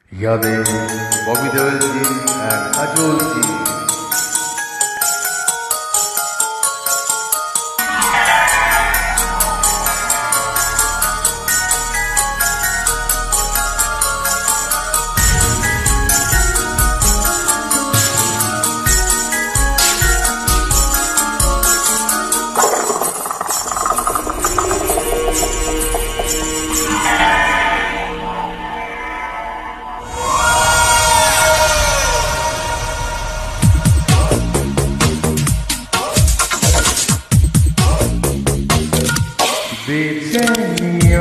यादें बॉबी देओल जी एंड अजोल जी। बेचैनिया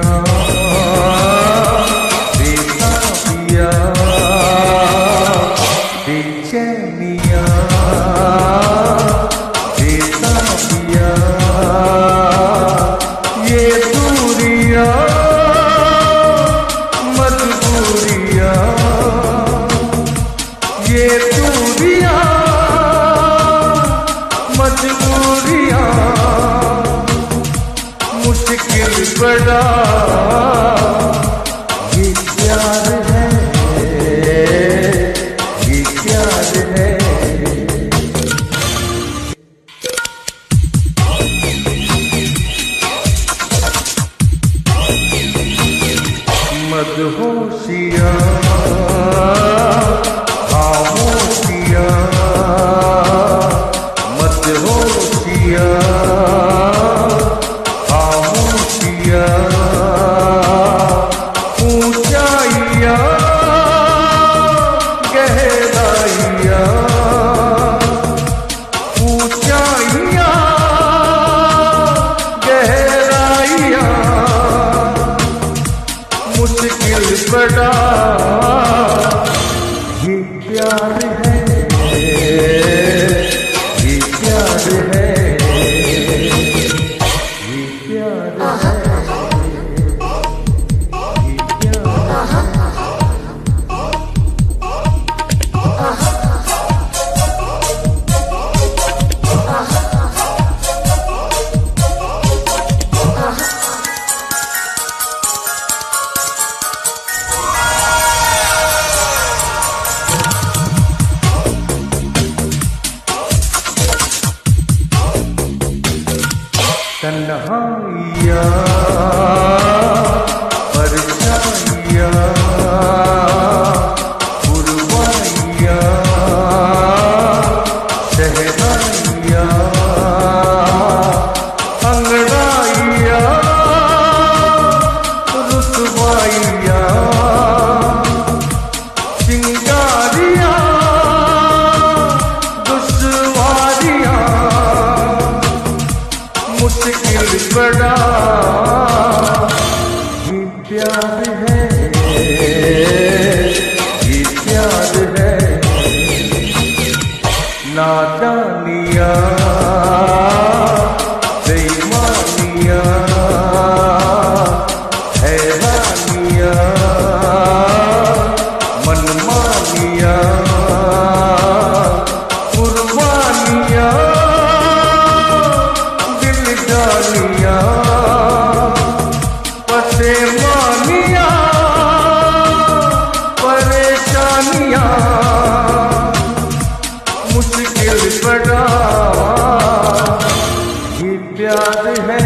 बेताबिया बेचैनिया बेताबिया ये दूरिया मजबूरिया ये दूरिया मजबूरिया मुश्किल बड़ा ये प्यार है, ये प्यार है। मदहोशिया खामोशिया मदहोशिया ऊंचाइया गहराइया ऊंचाइया गहराइया मुश्किल बड़ा ये प्यार है, ये प्यार है, ये प्यार है। तन्हाइया परछाइया कुर्बानिया सहनाइया अंगड़ाइया रुसवाइया चिंगारिया दुश्वारिया मुश्किल बड़ा ये प्यार है, ये प्यार है। नादानिया बेईमानिया हैरानिया मनमानिया कुर्बानिया जानिया परेशानियां परेशानियां मुश्किल बड़ा ये प्यार है,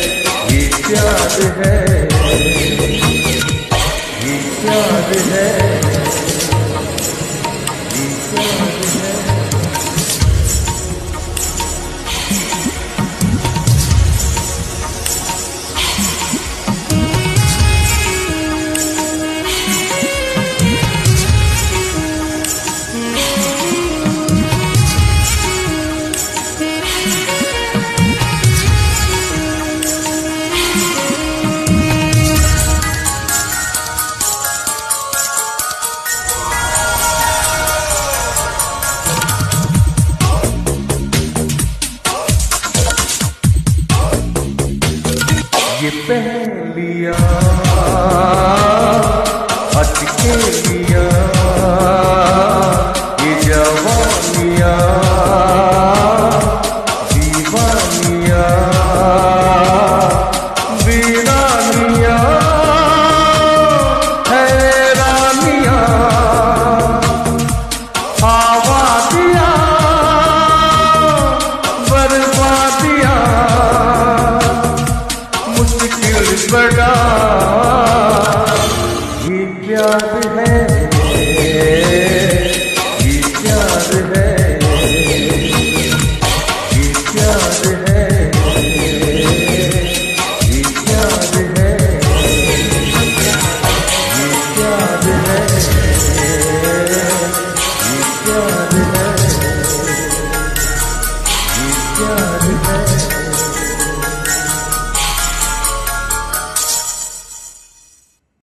ये प्यार है, ये प्यार है।